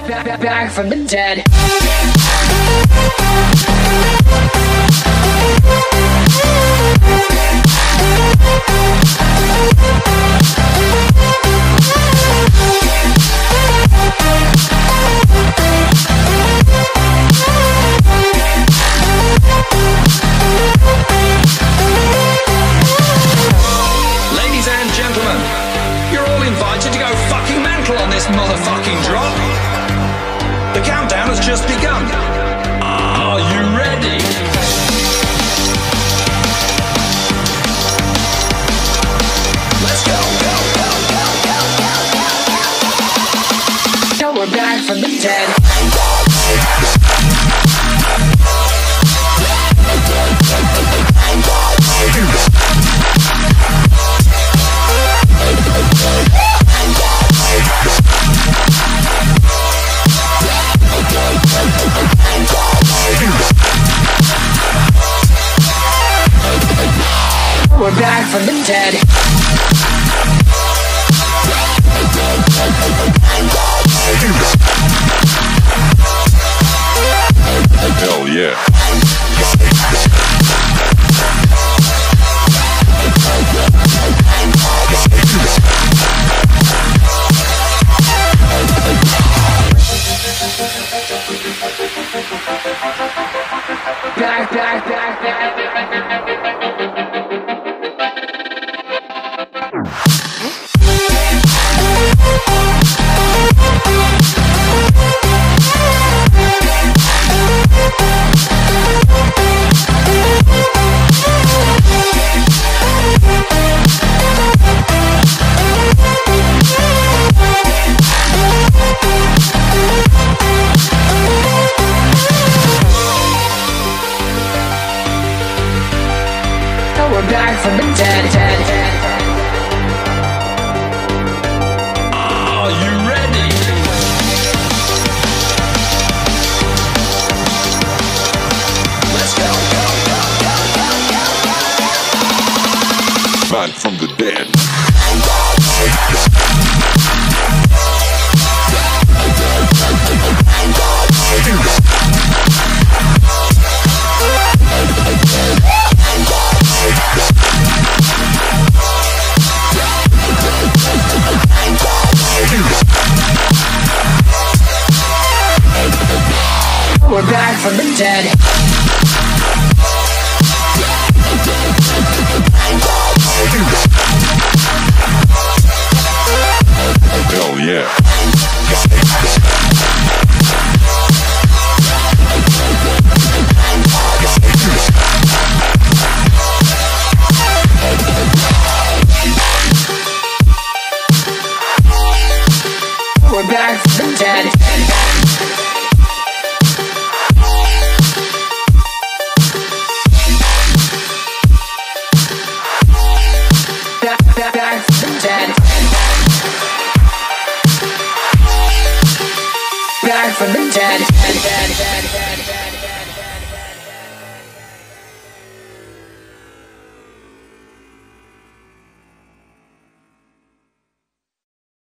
back from the dead. Ladies and gentlemen, you're all invited to go fucking mental on this motherfucking drop. The countdown has just begun. Are you ready? Let's go, go, go, go, go, go, go. Now we're back from the dead. We're back from the dead. Hell yeah. Back. We're back from the dead. Are you ready? Let's go, go, go, go, go, go. Man from the dead. We're back from the dead. Hell yeah. We're back from the dead. Back from the dead. Back from the dead.